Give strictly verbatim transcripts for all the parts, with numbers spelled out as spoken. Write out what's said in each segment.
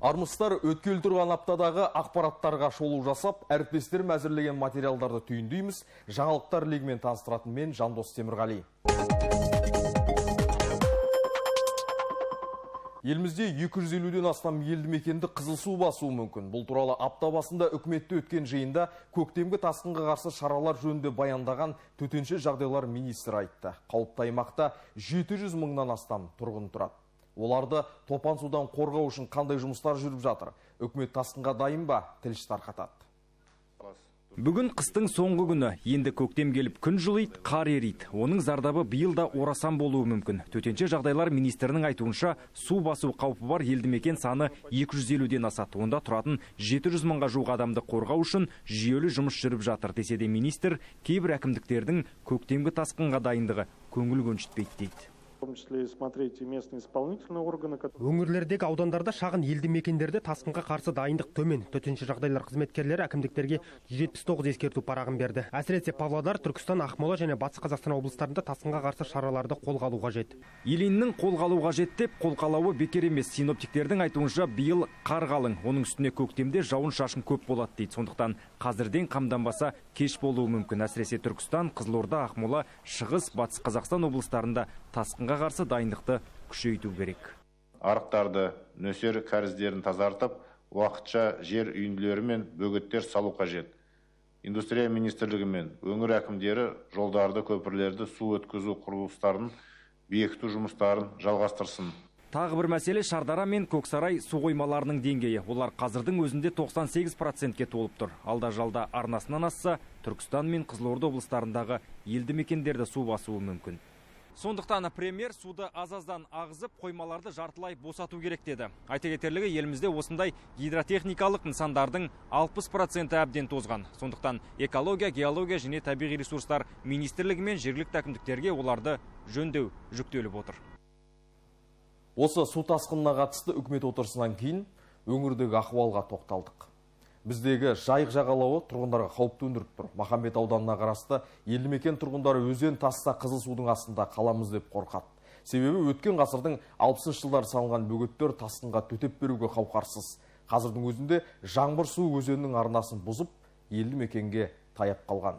Армыстар өткел тұрған аптадағы ақпараттарға шолу жасап, әріптестерім әзірлеген материалдарды түйіндейміз. Жаңалықтар легімен таныстыратын мен Жандос Темірғали. Елімізде екі жүз елуден астам елді мекенді қызыл су басуы мүмкін. Бұл туралы апта басында үкіметте өткен жиында көктемгі тасқынға қарсы шаралар жөнінде баяндаған төтенше жағдайлар министрі айтты. Қауіпті аймақта жеті жүз мыңнан астам тұрғын тұрады. Оларды топан судан қорғау үшін қандай жұмыстар жүріп жатыр? Үкімет тасқынға дайын ба? Тілші тарқатады. Бүгін қыстың соңғы күні, енді көктем келіп күн жылыйды, қар ерейді. Оның зардабы биыл да орасан болуы мүмкін. Төтенше жағдайлар министрінің айтуынша, су басу қаупі бар елді мекен саны екі жүз елуден асады. Онда тұратын жеті жүз мыңға жуық адамды қорғау үшін жүйелі жұмыс жүріп жатыр десе де министр, кейбір әкімдіктердің көктемгі тасқынға дайындығы көңіл көншітпейді дейді. Өңірлердегі аудандарда шағын елді мекендерде тасқынға қарсы дайындық төмен. Төтенше жағдайлар қызметкерлері әкімдіктерге жүз жетпіс тоғыз ескерту парағын берді. Әсіресе Павлодар, Түркістан, Ақмола және Батыс Қазақстан облыстарында тасқынға қарсы шараларды қолға алу қажет. Еліннің қолға алу қажет деп қолқалауы бекер емес. Синоптиктердің айтуынша биыл қар қалың, оның үстіне көктемде жауын шашын көп болады дейді. Сондықтан қазірден қамданбаса кеш болуы мүмкін. Әсіресе Түркістан, Қызылорда, Ақмола, Шығыс, Батыс Қазақстан облыстарында тасқынға қарсы дайындықты күшейту керек. Арықтарды, нөсер кәріздерін тазартып, уақытша жер үйінділері мен бөгеттер салу қажет. Индустрия министрлігі мен өңір әкімдері жолдарды, көпірлерді, су өткізу құрылыстарын бекіту жұмыстарын жалғастырсын. Тағы бір мәселе Шардара мен Көксарай су қоймаларының деңгейі. Олар қазірдің өзінде тоқсан сегіз процентке толып тұр. Алда жалда арнасынан асса, Түркістан мен Қызылорда облыстарындағы елді мекендерді су басуы мүмкін. Сондықтан премьер суды аз-аздан ағызып, қоймаларды жартылай босату керек деді. Айта кетерлігі, елімізде осындай гидротехникалық нысандардың алпыс проценті әбден тозған. Сондықтан экология, геология және табиғи ресурстар министрлігі мен жергілікті әкімдіктерге оларды жөндеу жүктеліп отыр. Осы су тасқынына қатысты үкімет отырысынан кейін өңірдегі ахуалға тоқталдық. Біздегі жайық жағалауы тұрғындарға қауіп төндіріп тұр. Махамбет ауданына қарасты елді мекен тұрғындары өзен тасса қызыл судың астында қаламыз деп қорқады. Себебі өткен ғасырдың алпысыншы жылдары салынған бөгеттер тасқынға төтеп беруге қауқарсыз. Қазірдің өзінде жаңбыр су өзеннің арнасын бұзып, елді мекенге таяп қалған.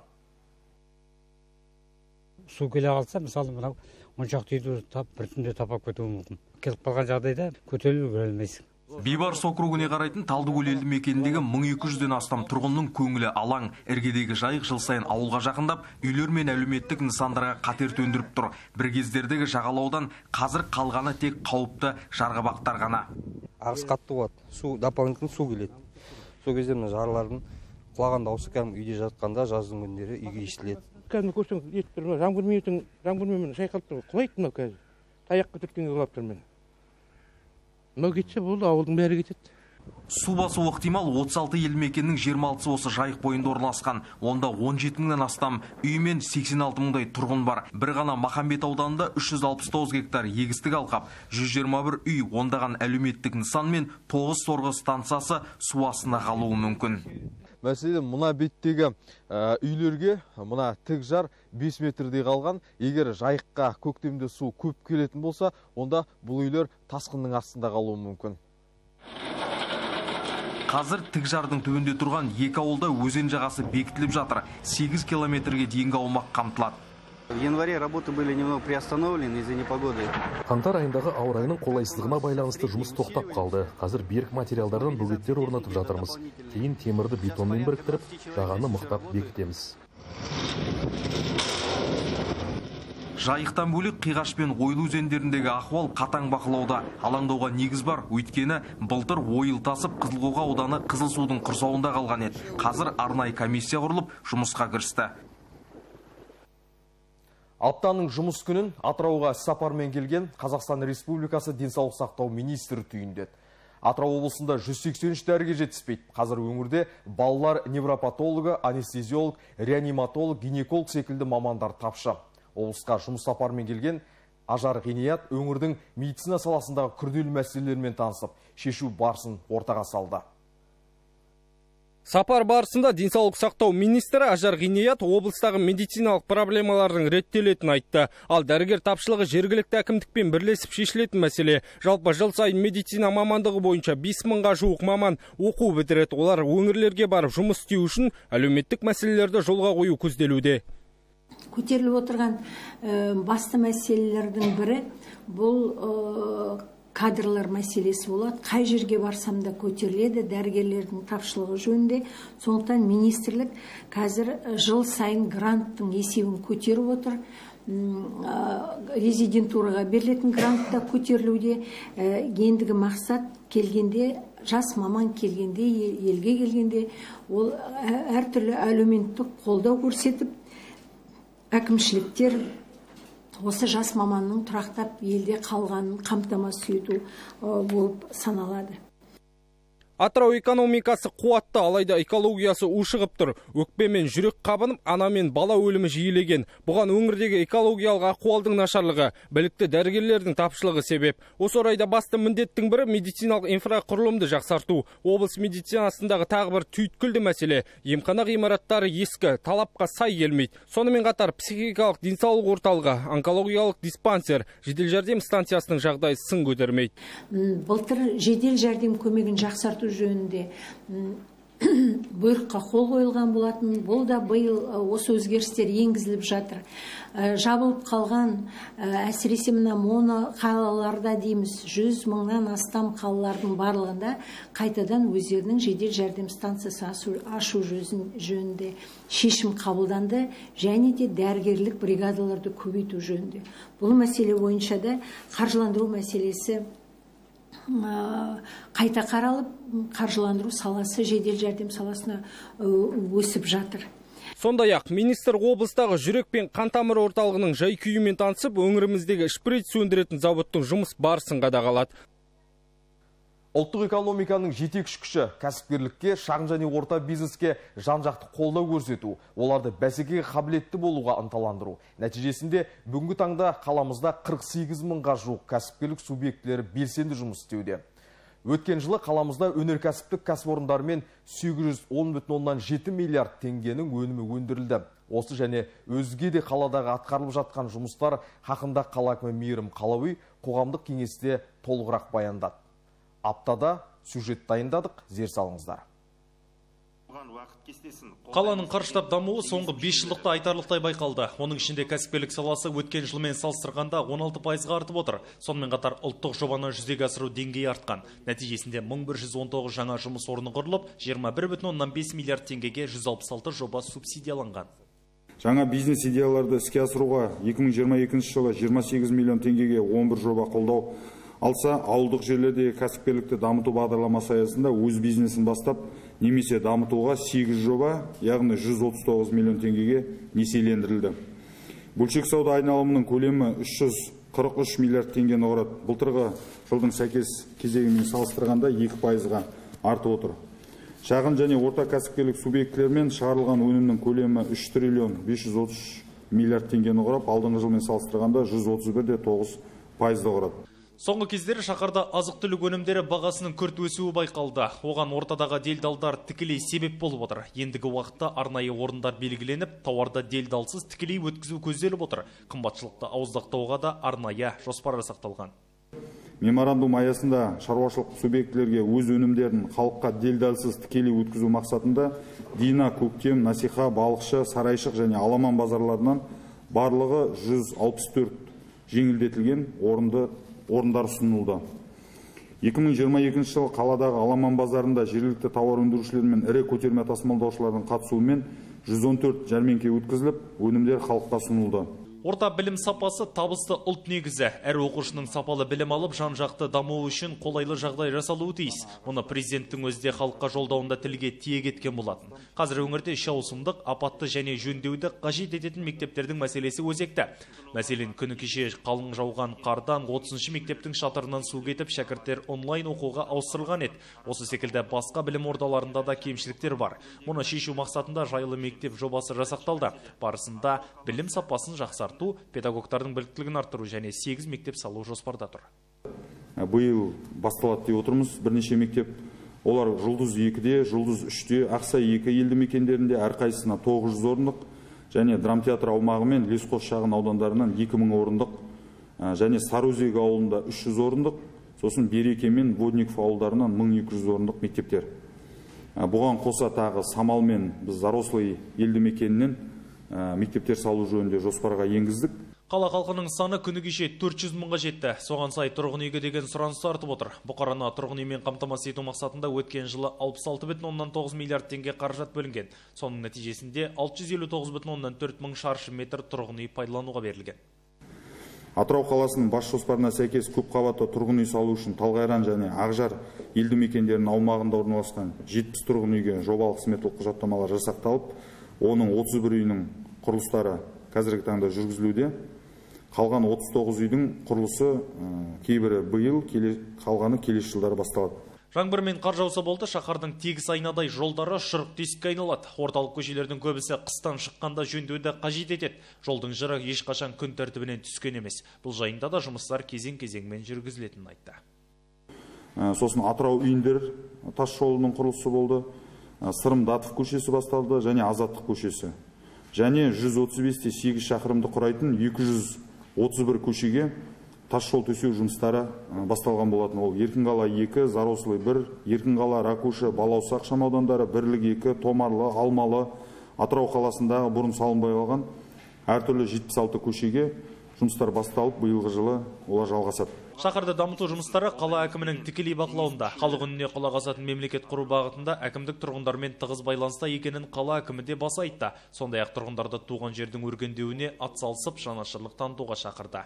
Су келе қалса, мысалы, мынау он шақты үйді тап бір түнде тапап кетуі мүмкін. Келіп қалған жағдайда көтеріліп көре алмайсың. Бейбарыс округіне қарайтын Талдыкөл елді мекеніндегі мың екі жүзден астам тұрғынның көңілі алаң. Іргедегі жайық жыл сайын ауылға жақындап, үйлер мен әлеуметтік нысандарға қатер төндіріп тұр. Bir кездердегі жағалаудан қазір қалғаны тек қауіпті жарғабақтар ғана. Ағыс қатты болады, су дополнительный су келеді. Сол кезде мына жарлардың құлаған дауысы кәдімгі үйде жатқанда жаздың күндері үйге естіледі. Кәдімгі көрсең, естіп тұр, жаңбыр мейітің, жаңбыр мейітің шайқалып тұр, құлайды мынау қазір. Таяққа түрткенге құлап тұр мен. Мынау кетсе болды, ауылдың бәрі кетеді. Су басу ықтимал отыз алты елді мекеннің жиырма алтысы осы жайық бойында орналасқан. Онда он жеті мыңнан астам үй мен сексен алты мыңдай тұрғын бар. Бір ғана Махамбет ауданында үш жүз алпыс тоғыз гектар егістік алқап, жүз жиырма бір үй, ондаған әлеуметтік нысан мен тоғыз сорғы станциясы су астына қалуы мүмкін. Мәселен, мұна беттегі үйлерге мұна тік жар бес метрдей қалған. Егер жайыққа көктемде су көп келетін болса, онда бұл үйлер тасқынның астында қалуы мүмкін. Қазір тік жардың түбінде тұрған екі ауылда өзен жағасы бекітіліп жатыр. сегіз километрге дейінгі аумақ қамтылады. В январе работы были немного приостановлены из-за непогоды. Қаңтар айындағы ауа райының қолайсыздығына байланысты жұмыс тоқтап қалды. Қазір берік материалдардан бөгеттер орнатып жатырмыз. Кейін темірді бетонмен біріктіріп, жағаны мықтап бекітеміз. Жайықтан бөлек Қиғаш пен Ойлы өзендеріндегі ахуал қатаң бақылауда. Алаңдауға негіз бар, өйткені былтыр ойыл тасып Қызылқоға ауданы қызыл судың құрсауында қалған еді. Қазір арнайы комиссия құрылып, жұмысқа кірісті. Аптаның жұмыс күнін Атырауға сапармен келген Қазақстан Республикасы денсаулық сақтау министрі түйіндеді. Атырау облысында жүз сексен үш дәріге жетіспейді. Қазір өңірде балалар невропатологы, анестезиолог, реаниматолог, гинеколог секілді мамандар тапшы. Облысқа жұмыс сапармен келген Ажар Ғиният өңірдің медицина саласындағы күрделі мәселелермен танысып, шешу барысын ортаға салды. Сапар барысында денсаулық сақтау министрі Ажар Ғиният облыстағы медициналық проблемалардың реттелетінін айтты. Ал дәрігер тапшылығы жергілікті әкімдікпен бірлесіп шешілетін мәселе. Жалпы жыл сайын медицина мамандығы бойынша бес мыңға жуық маман оқу бітіреді. Олар өңірлерге барып жұмыс істеу үшін әлеуметтік мәселелерді жолға қою көзделуде. Көтеріліп отырған басты мәселелердің бірі бұл кадрлар мәселесі болады. Қай жерге барсам да көтеріледі, дәрігерлердің тапшылығы жөнінде. Сондықтан министрлік қазір жыл сайын гранттың есебін көтеріп отыр. Резидентураға берілетін грант та көтерілуде. Ендігі мақсат келгенде, жас маман келгенде, елге келгенде, ол әртүрлі әлеуметтік қолдау көрсетіп, әкімшіліктер осы жас маманның тұрақтап елде қалғанын қамтамасыз ету болып саналады. Атырау экономикасы қуатты, алайда экологиясы ушығып тұр. Өкпе мен жүрек қабынып, ана мен бала өлімі жиілеген. Бұған өңірдегі экологиялық ахуалдың нашарлығы, білікті дәрігерлердің тапшылығы себеп. Осы орайда басты міндеттің бірі медициналық инфрақұрылымды жақсарту. Облыс медицинасындағы тағы бір түйткілді мәселе. Емхана ғимараттары ескі, талапқа сай келмейді. Сонымен қатар психикалық денсаулық орталығы, онкологиялық диспансер, жедел жәрдем станциясының жағдайы сын көтермейді. Былтыр жедел жәрдем көмегін жақсарту жөнінде бұйрыққа қол қойылған болатын. Бұл да биыл осы өзгерістер енгізіліп жатыр. Жабылып қалған, әсіресе мына моно қалаларда дейміз, жүз мыңнан астам қалалардың барлығында қайтадан өздерінің жедел жәрдем станциясы ашу жөнінде шешім қабылданды, және де дәрігерлік бригадаларды көбейту жөнінде. Бұл мәселе бойынша да қаржыландыру мәселесі қайта қаралып, қаржыландыру саласы жедел жәрдем саласына өсіп жатыр. Сондай-ақ министр облыстағы жүрек пен қан тамыры орталығының жай-күйімен танысып, өңіріміздегі шприц өндіретін зауыттың жұмыс барысын қадағалады. Ұлттық экономиканың жетекші күші кәсіпкерлікке, шағын және орта бизнеске жан-жақты қолдау көрсету, оларды бәсекеге қабілетті болуға ынталандыру. Нәтижесінде бүгінгі таңда қаламызда қырық сегіз мыңға жуық кәсіпкерлік субъектілері белсенді жұмыс істеуде. Өткен жылы қаламызда өнеркәсіптік кәсіпорындармен сегіз жүз он бүтін оннан жеті миллиард теңгенің өнімі өндірілді. Осы және өзге де қаладағы атқарылып жатқан жұмыстар хақында қала әкімі Мейірім Қалауи қоғамдық кеңесте толығырақ баяндады. Аптада сюжет дайындадық, зер салыңыздар. Қаланың қарыштап дамуы соңғы бес жылдықта айтарлықтай байқалды. Оның ішінде кәсіпкерлік саласы өткен жылмен салыстырғанда он алты пайызға артып отыр. Сонымен қатар ұлттық жобаны жүзеге асыру деңгейі артқан. Нәтижесінде мың бір жүз он тоғыз жаңа жұмыс орны құрылып, жиырма бір бүтін оннан бес миллиард теңгеге жүз алпыс алты жоба субсидияланған. Жаңа бизнес идеяларды іске асыруға екі мың жиырма екінші жылы жиырма сегіз миллион теңгеге он бір жоба қолдау алса, ауылдық жерлердегі кәсіпкерлікті дамыту бағдарламасы аясында өз бизнесін бастап, немесе дамытуға сегіз жоба, яғни жүз отыз тоғыз миллион теңгеге несиелендірілді. Бөлшек сауда айналымының көлемі үш жүз қырық үш миллиард теңгені құрады. Былтырғы жылдың сәйкес кезеңімен салыстырғанда екі пайызға артып отыр. Шағын және орта кәсіпкерлік субъектілермен шығарылған өнімнің көлемі үш триллион бес жүз отыз үш миллиард теңгені құрап, алдыңғы жылмен салыстырғанда жүз отыз бір де тоғыз пайызды құрады. Соңғы кездері шаһарда азық-түлік өнімдері бағасының күрт өсуі байқалды. Оған ортадағы делдалдар тікелей себеп болып отыр. Ендігі уақытта арнайы орындар белгіленіп, тауарды делдалсыз тікелей өткізу көзделіп отыр. Қымбатшылықты ауыздықтауға да арнайы жоспар жасақталған. Меморандум аясында шаруашылық субъектілерге өз өнімдерін халыққа делдалсыз тікелей өткізу мақсатында Дина, Көктем, Насиха, Балықшы, Сарайшық және Аламан базарларынан барлығы жүз алпыс төрт жеңілдетілген орынды орындар ұсынылды. екі мың жиырма екінші жылы қаладағы Аламан базарында жергілікті тауар өндірушілер мен ірі көтерме тасымалдаушылардың қатысуымен жүз он төрт жәрмеңке өткізіліп, өнімдер халыққа ұсынылды. Орта білім сапасы табысты ұлт негізі. Әр оқушының сапалы білім алып, жан-жақты дамуы үшін қолайлы жағдай жасалуы тиіс. Мұны президенттің өзде халыққа жолдауында тілге тиек еткен болатын. Қазір өңірде үш ауысымдық, апатты және жөндеуді қажет ететін мектептердің мәселесі өзекті. Мәселен, күні кеше қалың жауған қардан отызыншы мектептің шатырынан су кетіп, шәкірттер онлайн оқуға ауыстырылған еді. Осы секілді басқа білім ордаларында да кемшіліктер бар. Мұны шешу мақсатында жайлы мектеп жобасы жасақталды. Барысында білім сапасын жақсарту, педагогтардың біліктілігін арттыру және сегіз мектеп салу жоспарда тұр. Биыл басталады деп отырмыз. Бірнеше мектеп Олар Жұлдыз екіде, Жұлдыз үште, Ақсай екі елді мекендерінде әрқайсысына тоғыз жүз орындық және драмтеатр аумағы мен Лесқос шағын аудандарынан екі мың орындық және Сарыөзек ауылында үш жүз орындық, сосын Береке мен Водников ауылдарынан мың екі жүз орындық мектептер. Бұған қоса тағы Самал мен біз Зарослый елді мекенінен мектептер салу жөнінде жоспарға енгіздік. Қала халқының саны күні кеше төрт жүз мыңға жетті. Соған сай тұрғын үйге деген сұраныс артып отыр. Бұқараны тұрғын үймен қамтамасыз ету мақсатында өткен жылы алпыс алты бүтін оннан тоғыз миллиард теңге қаражат бөлінген. Соның нәтижесінде алты жүз елу тоғыз бүтін оннан төрт мың шаршы метр тұрғын үй пайдалануға берілген. Атырау қаласының бас жоспарына сәйкес көп қабатты тұрғын үй салу үшін Талғайран және Ақжар елді мекендерінің аумағында орналасқан жетпіс тұрғын үйге жобалық сметалық құжаттамалар жасақталып, оның отыз бір үйінің құрылыстары қазіргі таңда жүргізілуде. Қалған отыз тоғыз үйдің құрылысы кейбірі биыл, қалғаны келесі жылдары басталады. Жаңбыр мен қар жауса болды, шаһардың тегіс айнадай жолдары шұрық тесікке айналады. Орталық көшелердің көбісі қыстан шыққанда жөндеуді қажет етеді. Жолдың жыры ешқашан күн тәртібінен түскен емес. Бұл жайында да жұмыстар кезең-кезеңмен жүргізілетінін айтты. Сосын Атырау үйіндер тас жолының құрылысы болды. Сырым Датов көшесі басталды және Азаттық көшесі. Және жүз отыз бес те сегіз шақырымды құрайтын екі жүз отыз бір көшеге тас жол төсеу жұмыстары басталған болатын. Ол Еркінқала екі, Зарослый бір, Еркінқала, Ракуша, Балауса ықшамаудандары, Бірлік екі, Томарлы, Алмалы, Атырау қаласындағы бұрын салынбай қалған әртүрлі жетпіс алты көшеге жұмыстар басталып, биылғы жылы олар жалғасады. Шаһарды дамыту жұмыстары қала әкімінің тікелей бақылауында. Халық үніне құлақ асатын мемлекет құру бағытында әкімдік тұрғындармен тығыз байланыста екенін қала әкімі де баса айтты. Сондай-ақ тұрғындарды туған жердің өркендеуіне атсалысып, жанашырлық танытуға шақырды.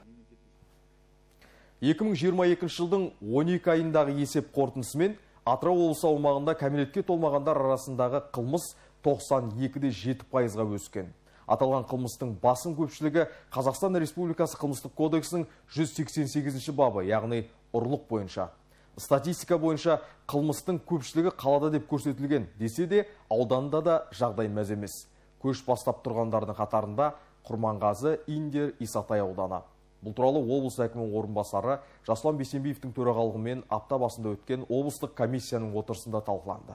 екі мың жиырма екінші жылдың он екі айындағы есеп қорытындысымен Атырау облысы аумағында кәмелетке толмағандар арасындағы қылмыс тоқсан екі де жеті пайызға өскен. Аталған қылмыстың басым көпшілігі Қазақстан Республикасы қылмыстық кодексінің жүз сексен сегізінші бабы, яғни ұрлық бойынша. Статистика бойынша қылмыстың көпшілігі қалада деп көрсетілген, десе де ауданда да жағдай мәз емес. Көш бастап тұрғандардың қатарында Құрманғазы, Индер, Исатай ауданы. Бұл туралы облыс әкімінің орынбасары Жасұлан Бейсенбиевтің төрағалығымен апта басында өткен облыстық комиссияның отырысында талқыланды.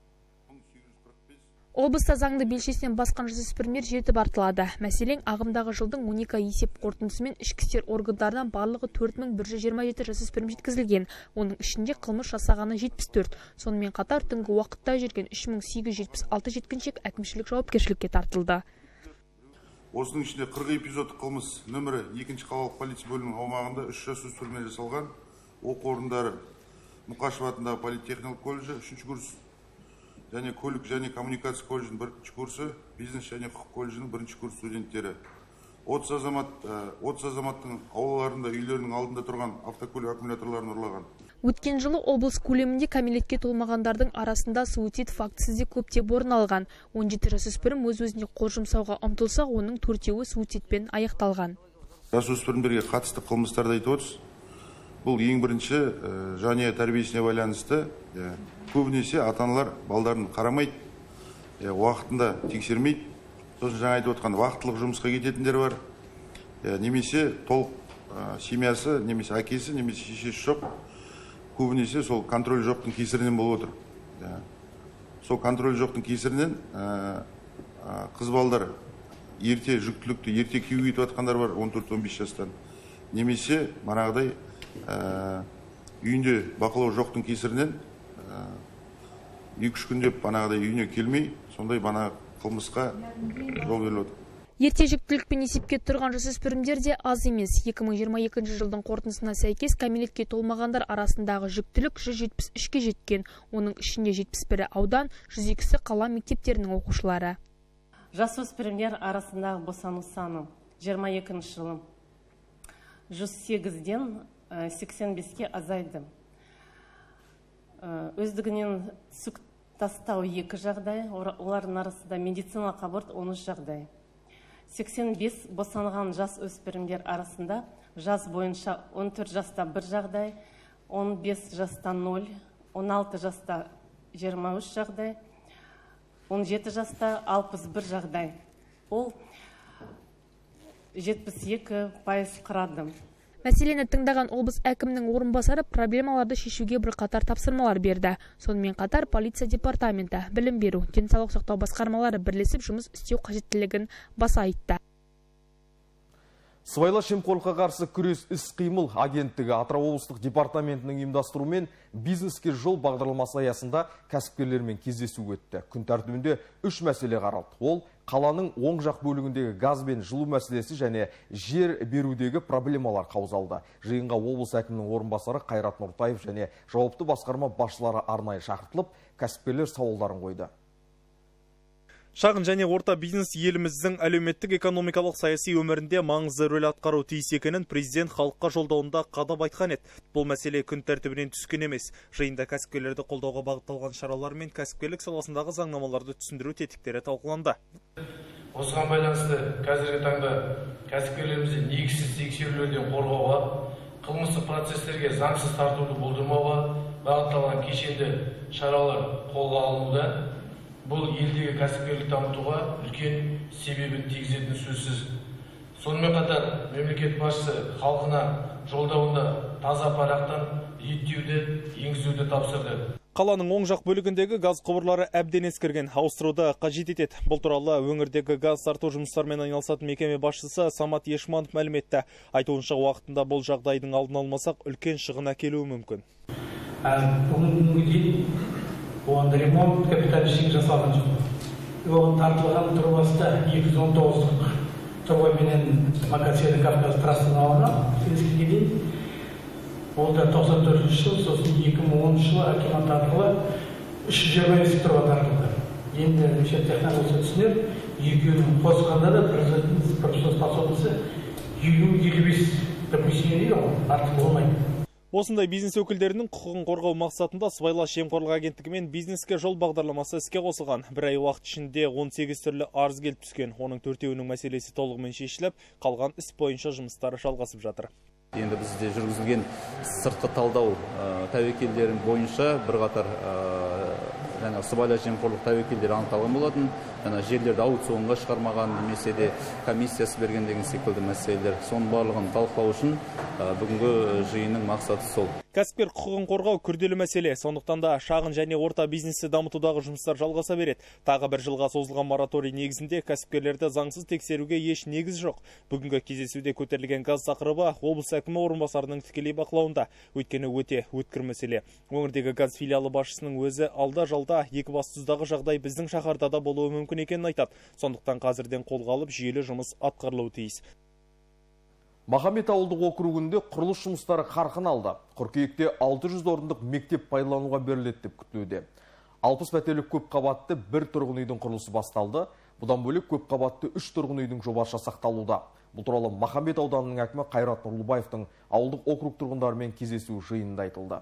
Облыста заңды белшесінен басқан жасөспірімдер жетіп артылады. Мәселен, ағымдағы жылдың он екі ай есеп қорытындысымен ішкі істер органдарынан барлығы төрт мың бір жүз жиырма жеті жасөспірім жеткізілген. Оның ішінде қылмыс жасағаны жетпіс төрт. Сонымен қатар түнгі уақытта жүрген үш мың сегіз жүз жетпіс алты жеткіншек әкімшілік жауапкершілікке тартылды. Осының ішінде қырық эпизод қылмыс нөмірі екінші қалалық полиция бөлімінің аумағында үш жасөспіріммен жасалған. Оқу орындары Мұқашев атындағы политехникалық колледжі үшінші курс және көлік және коммуникация колледжінің бірінші курсы, бизнес және құқық колледжінің бірінші курс студенттері. отыз азамат, отыз азаматтың аулаларында, үйлерінің алдында тұрған автокөлік аккумуляторларын ұрлаған. Өткен жылы облыс көлемінде кәмелетке толмағандардың арасында суицид фактісі де көптеп орын алған. он жеті жасөспірім өз-өзіне қол жұмсауға ұмтылса, оның төртеуі суицидпен аяқталған. Жасөспірімдерге қатысты қылмыстарды айтып отырсыз. Бұл ең бірінші жанұя тәрбиесіне байланысты. Көбінесе ата-аналар балдарын қарамайды, уақытында тексермейді. Сосын жаңа айтып отқан уақытлық жұмысқа кететіндер бар. Немесе толық семьясы, немесе әкесі, немесе шешесі жоқ. Көбінесе сол контроль жоқтың кесірінен болып отыр. Сол контроль жоқтың кесірінен қыз балдар ерте жүктілікті, ерте күйеуге кетіп жатқандар бар, он төрт он бес жастан. Немесе манағыдай үйінде бақылау жоқтың кесірінен екі үш күндеп банағыдай үйіне келмей, сондай бана қылмысқа жол беріліп отыр. Ерте жүктілікпен есепке тұрған жасөспірімдер де аз емес. екі мың жиырма екінші жылдың қорытындысына сәйкес кәмелетке толмағандар арасындағы жүктілік жүз жетпіс үшке жеткен. Оның ішінде жетпіс бірі аудан, жүз екісі қала мектептерінің оқушылары. Жасөспірімдер арасындағы босану саны жиырма екінші жылы жүз сегізден сексен беске азайды. Өздігінен сүк тастау екі жағдай, олардың арасында медициналық аборт он үш жағдай. сексен бес босанған жас өспірімдер арасында жас бойынша он төрт жаста бір жағдай, он бес жаста нөл, он алты жаста жиырма үш жағдай, он жеті жаста алпыс бір жағдай. Ол жетпіс екі пайыз құрады. Мәселені тыңдаған облыс әкімінің орынбасары проблемаларды шешуге бірқатар тапсырмалар берді. Сонымен қатар полиция департаменті, білім беру, денсаулық сақтау басқармалары бірлесіп жұмыс істеу қажеттілігін баса айтты. Сыбайлас жемқорлыққа қарсы күрес іс-қимыл агенттігі Атырау облыстық департаментінің ұйымдастыруымен бизнеске жол бағдарламасы аясында кәсіпкерлермен кездесу өтті. Күн тәртібінде үш мәселе қаралды. Ол қаланың оң жақ бөлігіндегі газ бен жылу мәселесі және жер берудегі проблемалар қаузалды. Жиынға облыс әкімінің орынбасары Қайрат Нұртаев және жауапты басқарма басшылары арнайы шақыртылып, кәсіпкерлер сауалдарын қойды. Шағын және орта бизнес еліміздің әлеуметтік экономикалық саяси өмірінде маңызды рөл атқару тиіс екенін президент халыққа жолдауында қадап айтқан еді. Бұл мәселе күн тәртібінен түскен емес. Жиында кәсіпкерлерді қолдауға бағытталған шаралар мен кәсіпкерлік саласындағы заңнамаларды түсіндіру тетіктері талқыланды. Осыған байланысты қазіргі таңда кәсіпкерлерімізді негізсіз тексерулерден қорғауға, қылмыстық процестерге заңсыз тартуды болдырмауға бағытталған кешенді шаралар қолға алынуда. Бұл елдегі кәсіпкерлік дамытуға үлкен себебін тигізетіні сөзсіз. Сонымен қатар мемлекет басшысы халқына жолдауында таза парақтан реттеуді енгізуді тапсырды. Қаланың оң жақ бөлігіндегі газ құбырлары әбден ескірген, ауыстыруды қажет етеді. Бұл туралы өңірдегі газ тарту жұмыстарымен айналысатын мекеме басшысы Самат Ешманов мәлім етті. Айтуынша уақытында бұл жағдайдың алдын алмасақ, үлкен шығын әкелуі мүмкін. Оғанда ремонт капитал ішін жасалған жоқ. Оған тартылған тұрбасы да екі жүз он тоғыздық тұрба менен Макасияны Кавказ трассаны алған. Келесіге дейін. Ол да тоқсан төртінші жыл, сосын екі мың оныншы жылы акимат арқылы үш жүз жиырма бес тұрба тартылды. Енді шет технологиясы түсінер, екеуінің қосқанда да пропускной способности елу елу бес допустим дейді ғой, артық болмайды. Осындай бизнес өкілдерінің құқығын қорғау мақсатында сыбайлас жемқорлық агенттігімен бизнеске жол бағдарламасы іске қосылған. Бір ай уақыт ішінде он сегіз түрлі арыз келіп түскен. Оның төртеуінің мәселесі толығымен шешіліп, қалған іс бойынша жұмыстары жалғасып жатыр. Енді бізде жүргізілген сыртқы талдау тәуекелдерін бойынша бірқатар жаңа сыбайлас жемқорлық тәуекелдері анықталған болатын. Жаңа жерлерді аукционға шығармаған немесе де комиссиясы берген деген секілді мәселелер. Соның барлығын талқылау үшін бүгінгі жиынның мақсаты сол. Кәсіпкер құқығын қорғау күрделі мәселе. Сондықтан да шағын және орта бизнесті дамытудағы жұмыстар жалғаса береді. Тағы бір жылға созылған мораторий негізінде кәсіпкерлерді заңсыз тексеруге еш негіз жоқ. Бүгінгі кездесуде көтерілген газ тақырыбы облыс әкімі орынбасарының тікелей бақылауында. Өйткені өте өткір мәселе. Өңірдегі газ филиалы басшысының өзі алда жалда екібастұздағы жағдай біздің шаһарда да болуы мүмкін екенін айтады. Сондықтан қазірден қолға алып жүйелі жұмыс атқарылуы тиіс. Махамбет ауылдық округінде құрылыс жұмыстары қарқын алды. Қыркүйекте алты жүз орындық мектеп пайдалануға беріледі деп күтілуде. алпыс пәтерлік көп қабатты бір тұрғын үйдің құрылысы басталды. Бұдан бөлек көп қабатты үш тұрғын үйдің жобасы жасақталуда. Бұл туралы Махамбет ауданының әкімі Қайрат Нұрлыбаевтың ауылдық округ тұрғындарымен кездесу жиынында айтылды.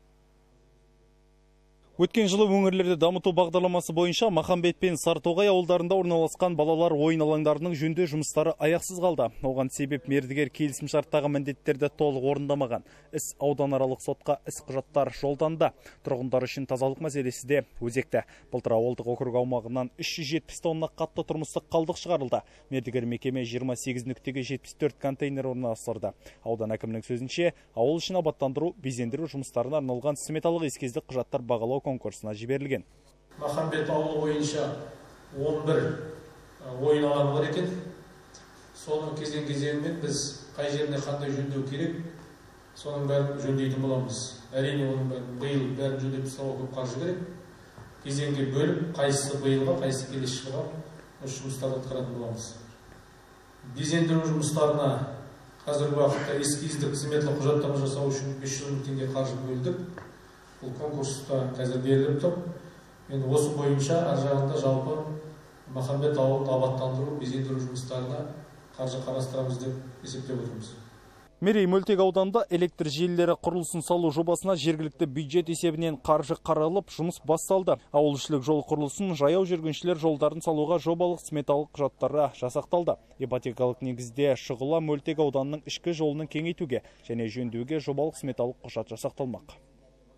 Өткен жылы өңірлерді дамыту бағдарламасы бойынша Махамбет пен Сартоғай ауылдарында орналасқан балалар ойын алаңдарының жөнде жұмыстары аяқсыз қалды. Оған себеп мердігер келісім шарттағы міндеттерді толық орындамаған. Іс ауданаралық сотқа іс құжаттар жолданды. Тұрғындар үшін тазалық мәселесі де өзекті. Былтыр ауылдық округ аумағынан үш жүз жетпіс тонна қатты тұрмыстық қалдық шығарылды. Мердігер мекеме жиырма сегіз нүктеге жетпіс төрт контейнер орналастырды. Аудан әкімінің сөзінше, ауыл үшін абаттандыру, безендіру жұмыстарына арналған сметалық эскиздік құжаттар бағалау конкурсына жіберілген. Махамбет ауылы бойынша он бір ойын алаңы бар екен. Соның кезең-кезеңімен біз қай жеріне қандай жөндеу керек, соның бәрін жөндейтін боламыз. Әрине оның бәрін биыл бәрін жөндеп тастауға көп қаржы керек. Кезеңге бөліп, қайсысы биылға, қайсысы келесі жылға осы жұмыстарды атқаратын боламыз. Безендіру жұмыстарына қазіргі уақытта эскиздік сметалық құжаттама жасау үшін бес жүз мың теңге қаржы бөлдік. Бұл конкурста қазір беріліп тұр. Енді осы бойынша ар жағында жалпы Махамбет ауылын абаттандыру, безендіру жұмыстарына қаржы қарастырамыз деп есептеп отырмыз. Мерей мөлтек ауданында электр желілері құрылысын салу жобасына жергілікті бюджет есебінен қаржы қаралып, жұмыс басталды. Ауылішілік жол құрылысын жаяу жүргіншілер жолдарын салуға жобалық сметалық құжаттары жасақталды. Ипотекалық негізде Шұғыла мөлтек ауданының ішкі жолының кеңейтуге және жөндеуге жобалық сметалық құжат жасақталмақ.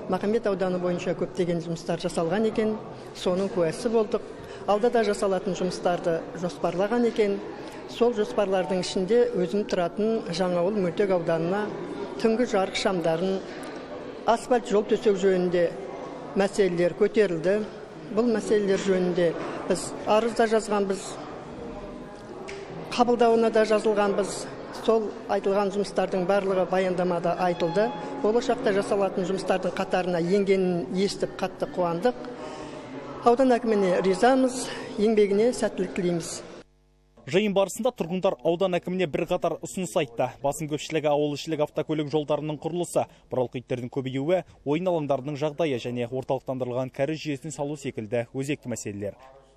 Махамбет ауданы бойынша көптеген жұмыстар жасалған екен, соның куәсі болдық. Алда да жасалатын жұмыстарды жоспарлаған екен. Сол жоспарлардың ішінде өзім тұратын Жаңауыл мөлтек ауданына түнгі жарық шамдарын, асфальт жол төсеу жөнінде мәселелер көтерілді. Бұл мәселелер жөнінде біз арызда жазғанбыз, қабылдауына да жазылғанбыз. Сол айтылған жұмыстардың барлығы баяндамада айтылды. Болашақта жасалатын жұмыстардың қатарына енгенін естіп қатты қуандық. Аудан әкіміне ризамыз, еңбегіне сәттілік тілейміз. Жиын барысында тұрғындар аудан әкіміне бір қатар ұсыныс айтты. Басым көпшілігі ауылішілік автокөлік жолдарының құрылысы, бұралқиттердің көбеюі, ойын алаңдарының жағдайы және орталықтандырылған кәріз жүйесін салу секілді өзекті мәселелер.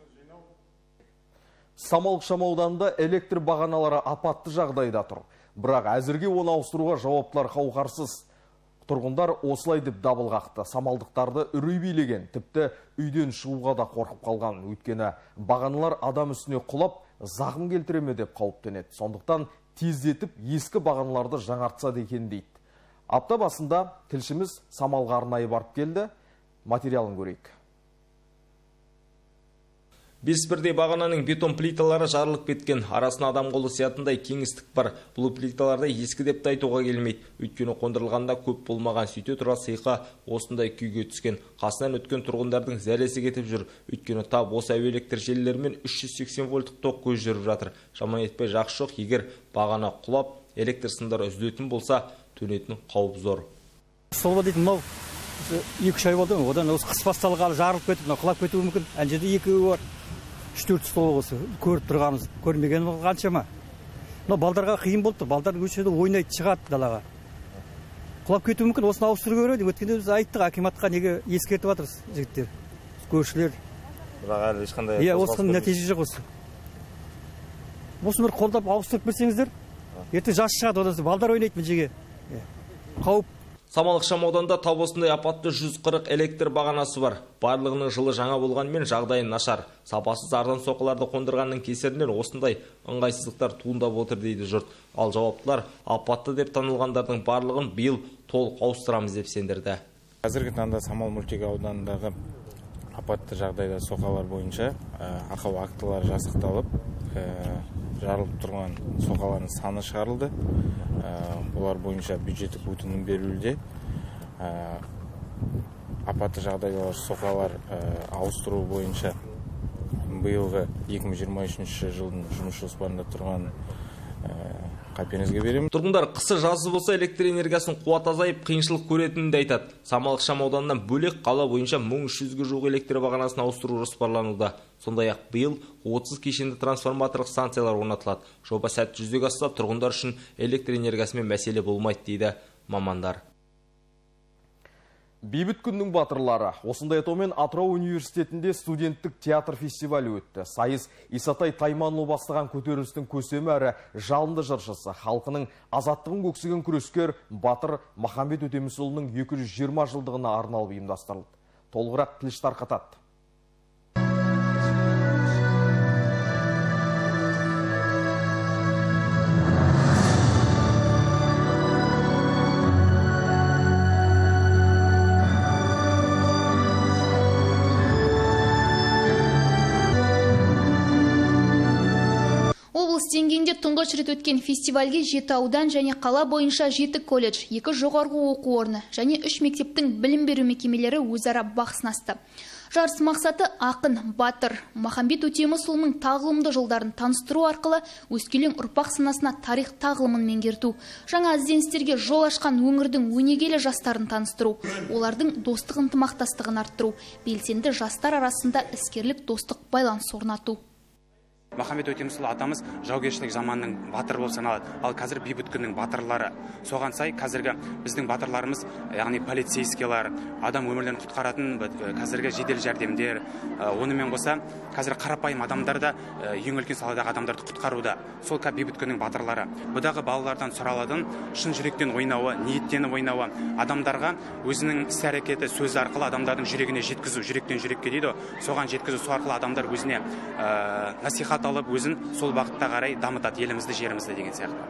Самал шамауданында электр бағаналары апатты жағдайда тұр. Бірақ әзірге оны ауыстыруға жауаптылар қауқарсыз. Тұрғындар осылай деп дабыл қақты. Самалдықтарды үрей билеген, тіпті үйден шығуға да қорқып қалған. Өйткені бағаналар адам үстіне құлап, зақым келтіреме деп қауіптенеді. Сондықтан тездетіп ескі бағаналарды жаңартса екен дейді. Апта басында тілшіміз Самалға арнайы барып келді. Материалын көрейік. Бес бірдей бағананың бетон плиталары жарылып кеткен. Арасына адам қолы сиятындай кеңістік бар. Бұл плиталарды ескі деп айтуға келмейді. Өйткені қондырылғанда көп болмаған, сөйте тұра сыйқа осындай күйге түскен. Қасынан өткен тұрғындардың зәресі кетіп жүр. Өйткені тап осы әуе электр желілерімен үш жүз сексен вольттық ток көз жүріп жатыр. Жаман етпей жақсы жоқ, егер бағана құлап, электр сымдары үзілетін болса, төнетін қауіп зор. Сол дейтін мынау екі-үш ай болды, одан осы қыс басталғалы жарылып кетіп, құлап кетуі мүмкін. Ана жерде екеуі бар. Үш-төрт стол осы көріп тұрғанымыз, көрмегеніміз қаншама. Мына балдарға қиын болды, балдар көшеде ойнайды, шығады далаға. Құлап кетуі мүмкін, осыны ауыстыру керек. Өткенде біз айттық, акиматқа неге ескертіп жатырсыз, жігіттер, көршілер. Бірақ әлі ешқандай Иә, осының нәтиже жоқ осы. Осыны бір қолдап ауыстырып берсеңіздер, ертең жас шығады, одан балдар ойнайды мына жерге. Қауіп. Самал шамауданда тап осындай апатты жүз қырық электр бағанасы бар. Барлығының жылы жаңа болғанмен жағдайы нашар. Сапасыз арзан соққыларды қондырғанның кесірінен осындай ыңғайсыздықтар туындап отыр дейді жұрт. Ал жауаптылар апатты деп танылғандардың барлығын биыл толық ауыстырамыз деп сендірді. Қазіргі таңда Самал мөлтек ауданындағы апатты жағдайда соқалар бойынша ақау актылары жасақталып, жарылып тұрған соқалардың саны шығарылды. Олар бойынша бюджеттік өтінім берілуде. Апатты жағдайда соқалар ауыстыру бойынша биылғы екі мың жиырма үшінші жылдың жұмыс жоспарында тұрған қаперіңізге беремін. Тұрғындар қысы жазы болса электр энергиясын қуат азайып қиыншылық көретінін де айтады. Самал шамауданынан бөлек қала бойынша мың үш жүзге жуық электр бағанасын ауыстыру жоспарлануда. Сондай-ақ биыл отыз кешенді трансформаторлық станциялар орнатылады. Жоба сәтті жүзеге асса, тұрғындар үшін электр энергиясымен мәселе болмайды дейді мамандар. Бейбіт күннің батырлары. Осындай атаумен Атырау университетінде студенттік театр фестивалі өтті. Сайыс Исатай Тайманұлы бастаған көтерілістің көсемі әрі жалынды жыршысы, халқының азаттығын көксеген күрескер батыр Махамбет Өтемісұлының екі жүз жиырма жылдығына арналып ұйымдастырылды. Толығырақ тілші тарқатады. Деңгейінде тұңғыш рет өткен фестивальге жеті аудан және қала бойынша жеті колледж, екі жоғарғы оқу орны және үш мектептің білім беру мекемелері өзара бақ сынасты. Жарыс мақсаты ақын, батыр Махамбет Өтемісұлының тағылымды жылдарын таныстыру арқылы өскелең ұрпақ санасына тарих тағылымын меңгерту. Жаңа ізденістерге жол ашқан өңірдің өнегелі жастарын таныстыру, олардың достық ынтымақтастығын арттыру, белсенді жастар арасында іскерлік достық байланыс орнату. Махамбет Өтемісұлы атамыз жаугершілік заманның батыры болып саналады. Ал қазір бейбіт күннің батырлары. Соған сай қазіргі біздің батырларымыз, яғни полицейскиялар, адам өмірлерін құтқаратын қазіргі жедел жәрдемдер, онымен қоса қазір қарапайым адамдар да ең үлкен саладағы адамдарды құтқаруда. Сол бейбіт күннің батырлары. Бұдағы балалардан сұраладың, шын жүректен ойнауы, ниеттеніп ойнауы, адамдарға өзінің іс-әрекеті, сөзі арқылы адамдардың жүрегіне жеткізу, жүректен жүрекке дейді, соған жеткізу, сол арқылы адамдар өзіне насихат алып, өзін сол бағытта қарай дамытады елімізді, жерімізді деген сияқты.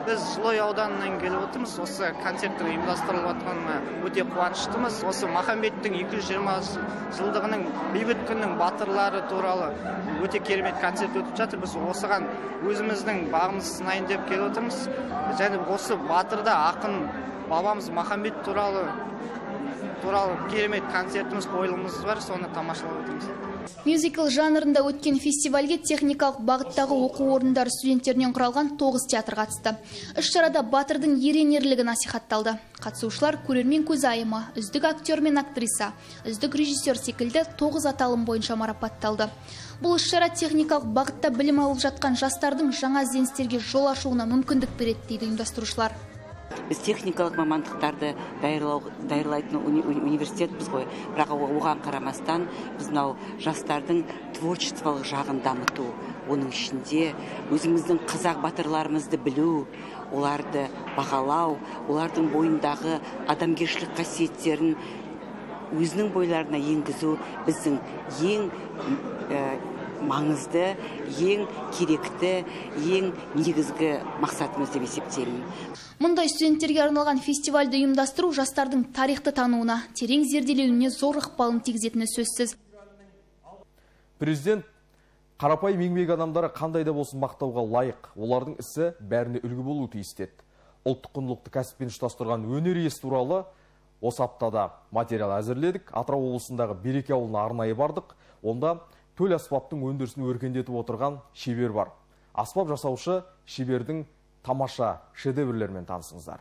Біз Жылой ауданынан келіп отырмыз. Осы концерттің ұйымдастырылып жатқанына өте қуаныштымыз. Осы Махамбеттің екі жүз жиырма жылдығының бейбіт күннің батырлары туралы өте керемет концерт өтіп жатыр. Біз осыған өзіміздің бағымызды сынайын деп келіп отырмыз. Және осы батырда ақын бабамыз Махамбет туралы туралы керемет концертіміз, қойылымымыз бар, соны тамашалап отырмыз. Мюзикл жанрында өткен фестивальге техникалық бағыттағы оқу орындары студенттерінен құралған тоғыз театр қатысты. Іс-шарада батырдың ерен ерлігі насихатталды. Қатысушылар көрермен көзайымы, үздік актер мен актриса, үздік режиссер секілді тоғыз аталым бойынша марапатталды. Бұл іс-шара техникалық бағытта білім алып жатқан жастардың жаңа ізденістерге жол ашуына мүмкіндік береді дейді ұйымдастырушылар. Біз техникалық мамандықтарды дайырлайтын университетпіз ғой. Бірақ оған қарамастан біз мынау жастардың творчестволық жағын дамыту, оның ішінде өзіміздің қазақ батырларымызды білу, оларды бағалау, олардың бойындағы адамгершілік қасиеттерін өзінің бойларына енгізу біздің ең маңызды, ең керекті, ең негізгі мақсатымыз деп есептеймін. Мұндай студенттерге арналған фестивальді ұйымдастыру жастардың тарихты тануына, терең зерделеуіне зор ықпалын тигізетіні сөзсіз. Президент қарапайым еңбек адамдары қандай да болсын мақтауға лайық, олардың ісі бәріне үлгі болуы тиіс деді. Ұлттық құндылықты кәсіппен ұштастырған өнер иесі туралы осы аптада материал әзірледік. Атырау облысындағы Береке ауылына арнайы бардық. Онда төл аспаптың өндірісін өркендетіп отырған шебер бар. Аспап жасаушы шебердің тамаша шедеврлермен танысыңыздар.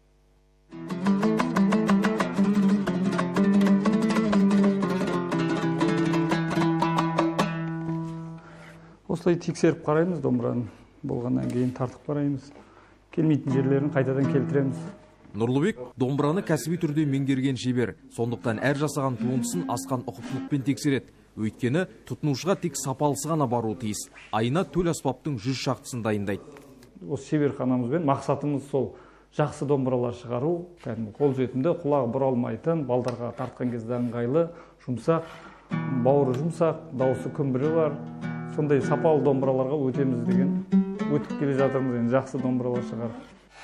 Осылай тексеріп қараймыз, домбыраны болғаннан кейін тартып қараймыз. Келмейтін жерлерін қайтадан келтіреміз. Нұрлыбек домбыраны кәсіби түрде меңгерген шебер, сондықтан әр жасаған туындысын асқан ұқыптылықпен тексереді. Өйткені тұтынушыға тек сапалысы ғана баруы тиіс. Айына төл аспаптың жүз шақтысын дайындайды. Осы шеберханамызбен мақсатымыз сол жақсы домбыралар шығару, қолжетімді, құлағы бұралмайтын, балдарға тартқан кезде ыңғайлы, жұмсақ, бауыры жұмсақ, дауысы күмбірі бар. Сондай сапалы домбыраларға өтеміз деген өтіп келе жатырмыз, енді жақсы домбыралар шығарып.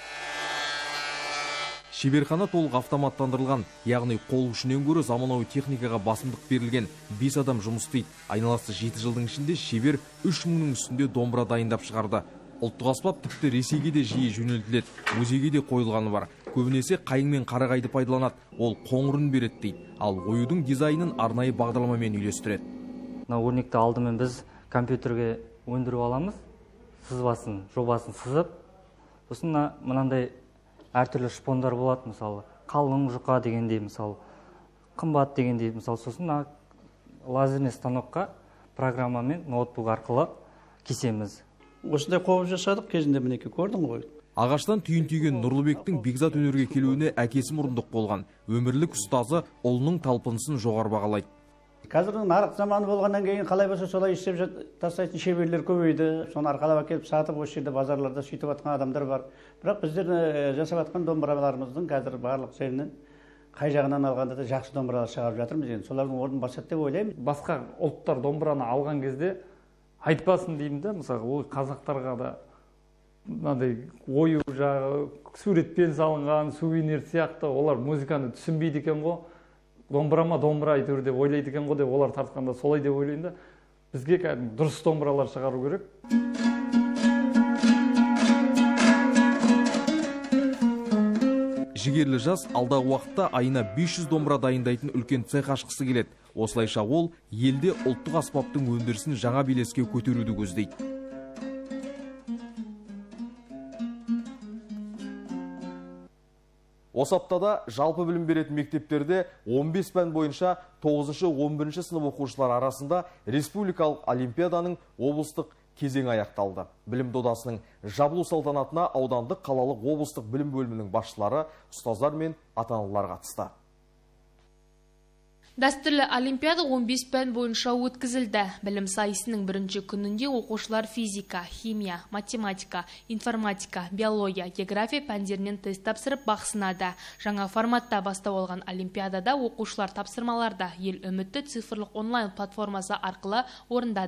Шеберхана толық автоматтандырылған, яғни қол күшінен гөрі заманауи техникаға басымдық берілген. бес адам жұмыс істейді. Айналасы жеті жылдың ішінде шебер үш мыңның үстінде домбыра дайындап шығарды. Ұлттық аспап тіпті Ресейге де жиі жөнелтіледі. Музейге де қойылғаны бар. Көбінесе қайың мен қарағайды пайдаланады. Ол қоңырын береді дейді. Ал оюдың дизайнын арнайы бағдарламамен үйлестіреді. Мына өрнекті алдымен біз компьютерге өндіріп аламыз. Сызбасын, жобасын сызып, сосын мынандай әртүрлі шпондар болады, мысалы, қалың жұқа дегендей, мысалы, қымбат дегендей, мысалы, сосын лазерный станокқа программамен ноутбук арқылы кесеміз. Осындай қойып жасадық, кезінде мінеке көрдің ғой. Ағаштан түйін түйген Нұрлыбектің бекзат өнерге келуіне әкесі мұрындық болған. Өмірлік ұстазы ұлының талпынысын жоғары бағалайды. Қазірдің нарық заманы болғаннан кейін қалай болса солай істеп тастайтын шеберлер көбейді. Соны арқалап әкеліп сатып, осы жерде базарларда сөйтіп жатқан адамдар бар. Бірақ біздер жасап жатқан домбыраларымыздың қазір барлық жерінен қай жағынан алғанда да жақсы домбыралар шығарып жатырмыз. Енді солардың орнын басады деп ойлаймын. Басқа ұлттар домбыраны алған кезде айтпасын деймін да, мысалы, ол қазақтарға да мынандай ою жағы суретпен салынған сувенир сияқты, олар музыканы түсінбейді екен ғой. Домбырама домбыра айтыр деп ойлайды екен ғой деп олар тартқанда солай деп ойлайын да. Бізге дұрыс домбыралар шығару керек. Жігерлі жас алдағы уақытта айына бес жүз домбыра дайындайтын үлкен цех ашқысы келеді. Осылайша ол елде ұлттық аспаптың өндірісін жаңа белеске көтеруді көздейді. Осы аптада жалпы білім беретін мектептерде он бес пән бойынша тоғызыншы он бірінші сынып оқушылар арасында республикалық олимпиаданың облыстық кезеңі аяқталды. Білім додасының жабылу салтанатына аудандық, қалалық, облыстық білім бөлімінің басшылары, ұстаздар мен ата-аналар қатысты. Дәстүрлі олимпиада он бес пән бойынша өткізілді. Білім сайысының бірінші күнінде оқушылар физика, химия, математика, информатика, биология, география пәндерінен тест тапсырып бақ сынады. Жаңа форматта бастау алған олимпиадада оқушылар тапсырмаларда ел үмітті цифрлық онлайн платформасы арқылы орындады.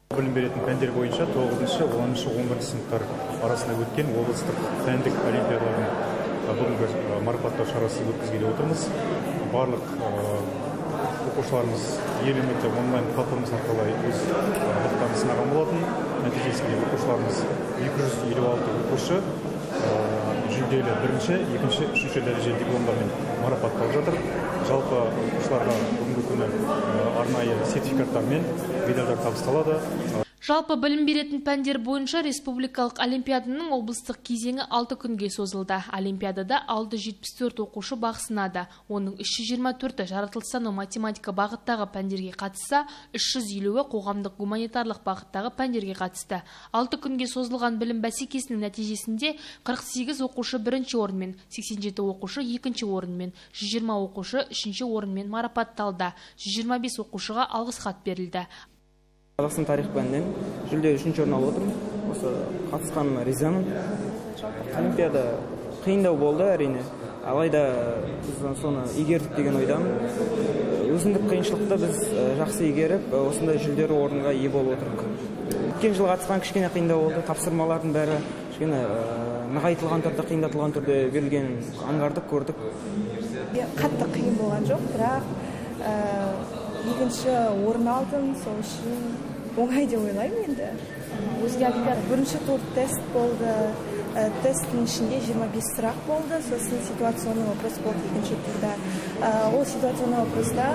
Білім беретін пәндер бойынша тоғызыншы, оныншы, он бірінші сыныптар арасында өткен облыстық пәндік олимпиадалардың бүгінгі марапаттау шарасы өткізгелі отырмыз. Барлық оқушыларымыз елімекті онлайн платформасы арқылы өз біліктіліктерін сынаған болатын. Нәтижесінде оқушыларымыз екі жүз елу алты оқушы жүлделі бірінші, екінші, үшінші дәрежелі дипломдармен марапатталып жатыр. Жалпы оқушыларға бүгінгі күні арнайы сертификаттар мен медальдар табысталады. Жалпы білім беретін пәндер бойынша республикалық олимпиаданың облыстық кезеңі алты күнге созылды. Олимпиадада алты жүз жетпіс төрт оқушы бақ сынады. Оның үш жүз жиырма төрті жаратылыстану математика бағыттағы пәндерге қатысса, үш жүз елуі қоғамдық гуманитарлық бағыттағы пәндерге қатысты. алты күнге созылған білім бәсекесінің нәтижесінде қырық сегіз оқушы бірінші орынмен, сексен жеті оқушы екінші орынмен, жүз жиырма оқушы үшінші орынмен марапатталды. жүз жиырма бес оқушыға алғыс хат берілді. Қазақстан тарих пәнінен жүлде үшінші орын алып отырмын. Осы қатысқаныма ризамын. Олимпиада қиындау болды әрине. Алайда біз соны игердік деген ойдамын. Өзіндік қиыншылықты біз жақсы игеріп, осындай жүлделі орынға ие болып отырмық. Өткен жыл қатысқан кішкене қиындау болды. Тапсырмалардың бәрі кішкене нығайтылған түрде, қиындатылған түрде берілгенін аңғардық, көрдік. Қатты қиын болған жоқ, бірақ екінші орын алдым, сол үшін оңай деп ойлаймын енді. Өзге олимпиада бірінші тур тест болды, тесттің ішінде жиырма бес сұрақ болды, сосын ситуационный вопрос болды екінші турда. Ол ситуационный вопроста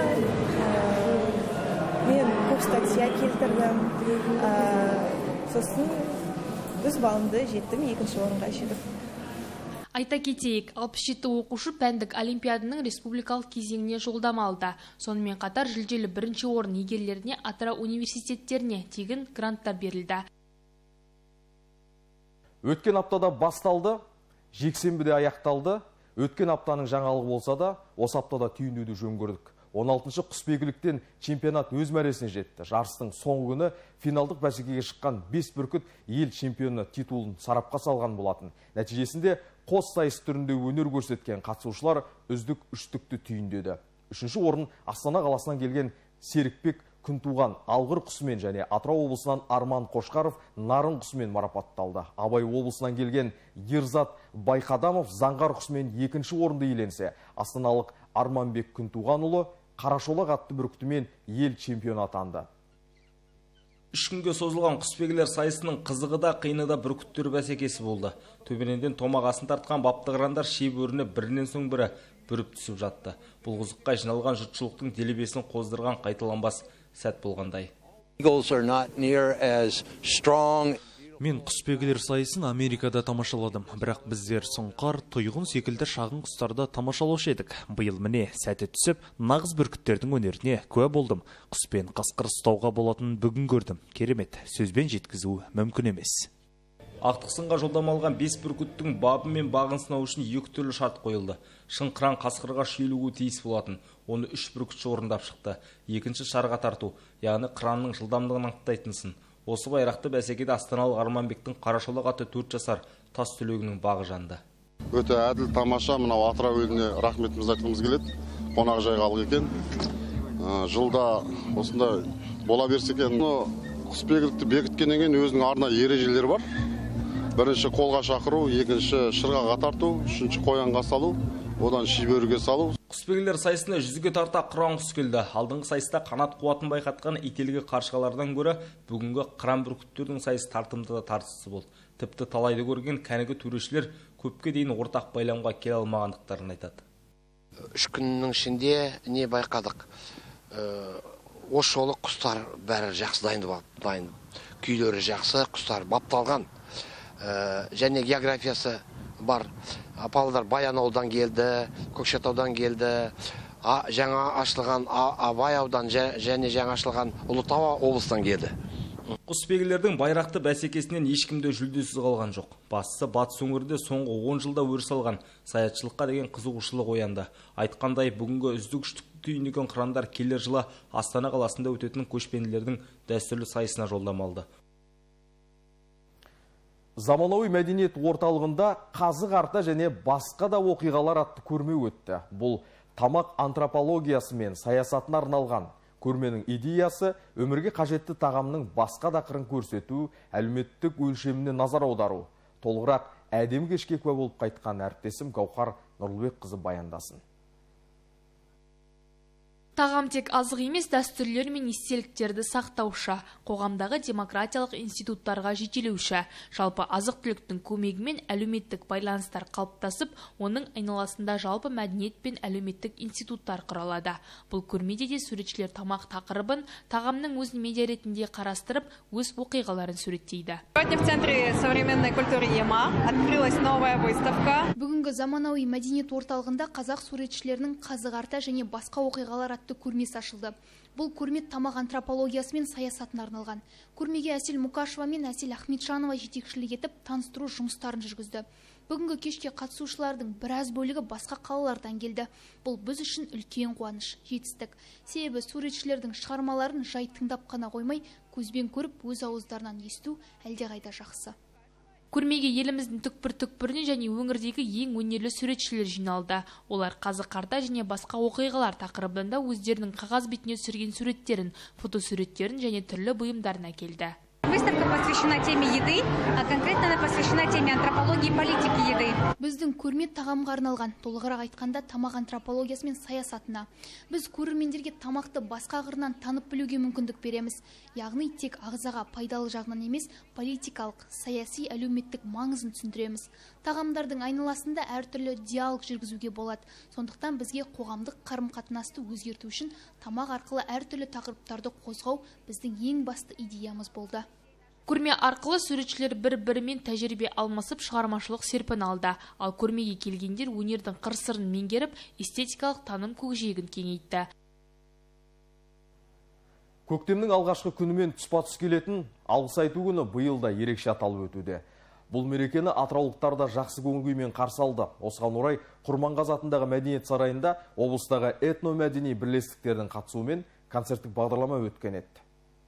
мен көп статья келтірдім, сосын өз балымды жеттім, екінші орынға жетіп. Айта кетейік, алпыс жеті оқушы пәндік олимпиаданың республикалық кезеңіне жолдама алды. Сонымен қатар жүлделі бірінші орын иегерлеріне Атырау университеттеріне тегін гранттар берілді. Өткен аптада басталды, жексенбіде аяқталды. Өткен аптаның жаңалығы болса да, осы аптада түйіндеуді жөн көрдік. он алтыншы құсбегіліктен чемпионат өз мәресіне жетті. Жарыстың соңғы күні финалдық бәсекеге шыққан бес бүркіт ел чемпионы титулын сарапқа салған болатын. Нәтижесінде қос сайыс түрінде өнер көрсеткен қатысушылар үздік үштікті түйіндеді. Үшінші орын Астана қаласынан келген Серікбек Күнтуған алғыр құсымен және Атырау облысынан Арман Қошқаров нарын құсымен марапатталды. Абай облысынан келген Ерзат Байқадамов заңғар құсымен екінші орынды иеленсе, астаналық Арманбек Күнтуғанұлы Қарашолақ атты бүркітімен ел чемпионы атанды. Үш күнге созылған құсбегілер сайысының қызығы да қиыны да бүркіттер бәсекесі болды. Төбенеден томағасын тартқан баптығырандар шебөріне бірінен соң бірі бүріп түсіп жатты. Бұл қызыққа жиналған жұртшылықтың делебесін қоздырған қайталанбас сәт болғандай. Мен құсбегілер сайысын Америкада тамашаладым, бірақ біздер сұңқар, тұйғын секілді шағын құстарды тамашалаушы едік. Биыл міне сәті түсіп, нағыз бүркіттердің өнеріне куә болдым. Құспен қасқыр ұстауға болатынын бүгін көрдім. Керемет, сөзбен жеткізу мүмкін емес. Ақтықсынға жолдама алған бес бүркіттің бабы мен бағын сынау үшін екі түрлі шарт қойылды. Шың қыран қасқырға шүйілуі тиіс болатын. Оны үш бүркітші орындап шықты. Екінші шарға тарту, яғни қыранның жылдамдығын анықтайтынсын. Осы байрақты бәсекеде астаналық Арманбектің Қарашолақ атты төрт жасар тас түлегінің бағы жанды. Өте әділ, тамаша, мынау Атырау еліне рахметімізді айтқымыз келеді. Қонақ жайғалық екен. Жылда осында бола берсе екен. Құсбегілікті бекіткеннен кейін өзінің арнайы ережелері бар. Бірінші қолға шақыру, екінші шырғаға тарту, үшінші қоянға салу, одан шибөріге салу. Құсбегілер сайысына жүзге тарта қыран құс келді. Алдыңғы сайыста қанат қуатын байқатқан ителгі қаршығалардан көрі бүгінгі қыран бүркіттердің сайыс тартымды да тартысы болды. Тіпті талайды көрген кәнігі төрешілер көпке дейін ортақ байламға келе алмағандықтарын айтады. Үш күннің ішінде не байқадық? Осы жолы құстар бәрі жақсы дайын, күйлері жақсы, құстар бапталған. Және географиясы бар. Павлодар Баянауылдан келді, Көкшетаудан келді, жаңа ашылған Абай аудан және жаңа ашылған Ұлытау облыстан келді. Құсбегілердің байрақты бәсекесінен ешкімде жүлдесіз қалған жоқ. Бастысы батыс өңірде соңғы он жылда өріс алған саятшылыққа деген қызығушылық оянды. Айтқандай, бүгінгі үздік үштікті түйіндеген қырандар келер жылы Астана қаласында өтетін көшпенділердің дәстүрлі сайысына жолдама алды. Заманауи мәдениет орталығында қазық арта және басқа да оқиғалар атты көрме өтті. Бұл тамақ антропологиясы мен саясатына арналған. Көрменің идеясы өмірге қажетті тағамның басқа да қырын көрсету, әлеуметтік өлшеміне назар аудару. Толығырақ әдем кешке куә болып қайтқан әріптесім Гаухар Нұрлыбек қызы баяндасын. Тағам тек азық емес, дәстүрлер мен естеліктерді сақтаушы, қоғамдағы демократиялық институттарға жетелеуші. Жалпы азық-түліктің көмегімен әлеуметтік байланыстар қалыптасып, оның айналасында жалпы мәдениет пен әлеуметтік институттар құралады. Бұл көрмеде де суретшілер тамақ тақырыбын тағамның өзін медиа ретінде қарастырып, өз оқиғаларын суреттейді. Сегодня в Центре современной культуры ЕМА открылась новая выставка. Бүгінгі заманауи мәдениет орталығында қазақ суретшілерінің қазық арта және басқа оқиғалар атты көрмесі ашылды. Бұл көрме тамақ антропологиясы мен саясатына арналған. Көрмеге Әсел Мұқашева мен Әсел Ахметжанова жетекшілік етіп таныстыру жұмыстарын жүргізді. Бүгінгі кешке қатысушылардың біраз бөлігі басқа қалалардан келді. Бұл біз үшін үлкен қуаныш, жетістік. Себебі суретшілердің шығармаларын жай тыңдап қана қоймай, көзбен көріп, өз ауыздарынан есту әлдеқайда жақсы. Көрмеге еліміздің түкпір-түкпірінен және өңірдегі ең өнерлі суретшілер жиналды. Олар қазы қарта және басқа оқиғалар тақырыбында өздерінің қағаз бетіне түсірген суреттерін, фотосуреттерін және түрлі бұйымдарын әкелді. Выставка посвящена теме еды, а конкретно она посвящена теме антропологии и политики еды. Біздің көрме тағамға арналған, толығырақ айтқанда тамақ антропологиясы мен саясатына. Біз көрермендерге тамақты басқа қырынан танып білуге мүмкіндік береміз. Яғни тек ағзаға пайдалы жағынан емес, политикалық, саяси, әлеуметтік маңызын түсіндіреміз. Тағамдардың айналасында әртүрлі диалог жүргізуге болады. Сондықтан бізге қоғамдық қарым-қатынасты өзгерту үшін тамақ арқылы әртүрлі тақырыптарды қозғау біздің ең басты идеямыз болды. Көрме арқылы суретшілер бір-бірімен тәжірибе алмасып шығармашылық серпін алды. Ал көрмеге келгендер өнердің қыр-сырын меңгеріп, эстетикалық таным көкжиегін кеңейтті. Көктемнің алғашқы күнімен тұспа-тұс келетін алғыс айту күні биыл да ерекше аталып өтуде. Бұл мерекені атыраулықтар да жақсы көңіл-күймен қарсы алды. Осыған орай Құрманғазы атындағы мәдениет сарайында облыстағы этно-мәдени бірлестіктердің қатысуымен концерттік бағдарлама өткен еді.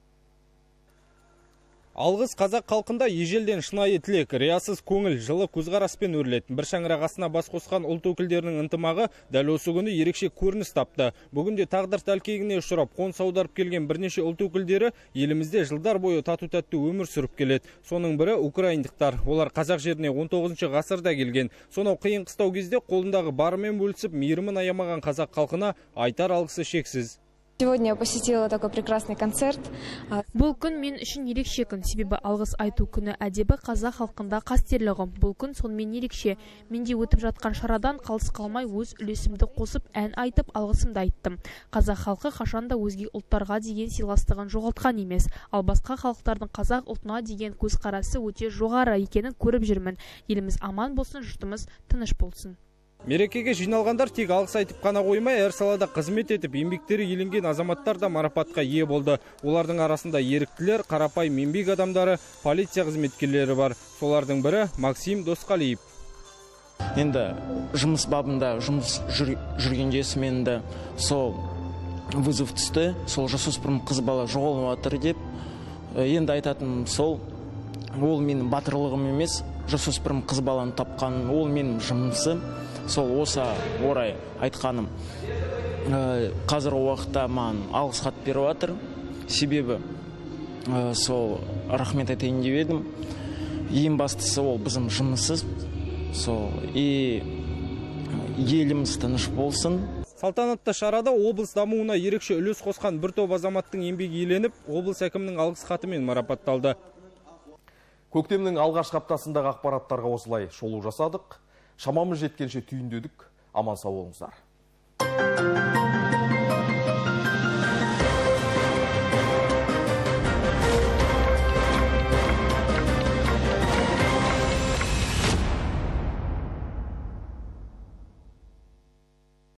Алғыс қазақ халқында ежелден шынайы тілек, риясыз көңіл, жылы көзқараспен өрілетін бір шаңырақ астына бас қосқан ұлт өкілдерінің ынтымағы дәл осы күні ерекше көрініс тапты. Бүгінде тағдыр тәлкегіне ұшырап, қоныс аударып келген бірнеше ұлт өкілдері елімізде жылдар бойы тату-тәтті өмір сүріп келеді. Соның бірі украиндықтар. Олар қазақ жеріне он тоғызыншы ғасырда келген. Сонау қиын қыстау кезде қолындағы барымен бөлісіп, мейірімін аямаған қазақ халқына айтар алғысы шексіз. Сегодня я посетила такой прекрасный концерт. Бұл күн мен үшін ерекше күн, себебі алғыс айту күні әдебі қазақ халқында қастерлі ұғым. Бұл күн сонымен ерекше. Менде өтіп жатқан шарадан қалыс қалмай өз үлесімді қосып, ән айтып, алғысымды айттым. Қазақ халқы қашанда өзге ұлттарға деген сыйластығын жоғалтқан емес, ал басқа халықтардың қазақ ұлтына деген көзқарасы өте жоғары екенін көріп жүрмін. Еліміз аман болсын, жұртымыз тыныш болсын. Мерекеге жиналғандар тек алғыс айтып қана қоймай, әр салада қызмет етіп, еңбектері еленген азаматтар да марапатқа ие болды. Олардың арасында еріктілер, қарапайым еңбек адамдары, полиция қызметкерлері бар. Солардың бірі Максим Досқалиев. Енді жұмыс бабында жұмыс жүргенде есіменді сол вызов түсті, сол жасөспірім қыз бала жоғалып жатыр деп. Енді айтатын сол, ол менің батырлығым емес, жасөспірім қыз баланы тапқан, ол менің жұмысым. Сол осы орай айтқаным. Қазір уақытта маған алғыс хат беріп жатыр. Себебі сол рахмет айтайын деп едім. Ең бастысы ол біздің жұмысыз. Сол и еліміз тыныш болсын. Салтанатты шарада облыс дамуына ерекше үлес қосқан бір топ азаматтың еңбегі еленіп, облыс әкімінің алғыс хатымен марапатталды. Көктемнің алғашқы аптасындағы ақпараттарға осылай шолу жасадық. Шамамыз жеткенше түйіндедік. Аман сау болыңыздар.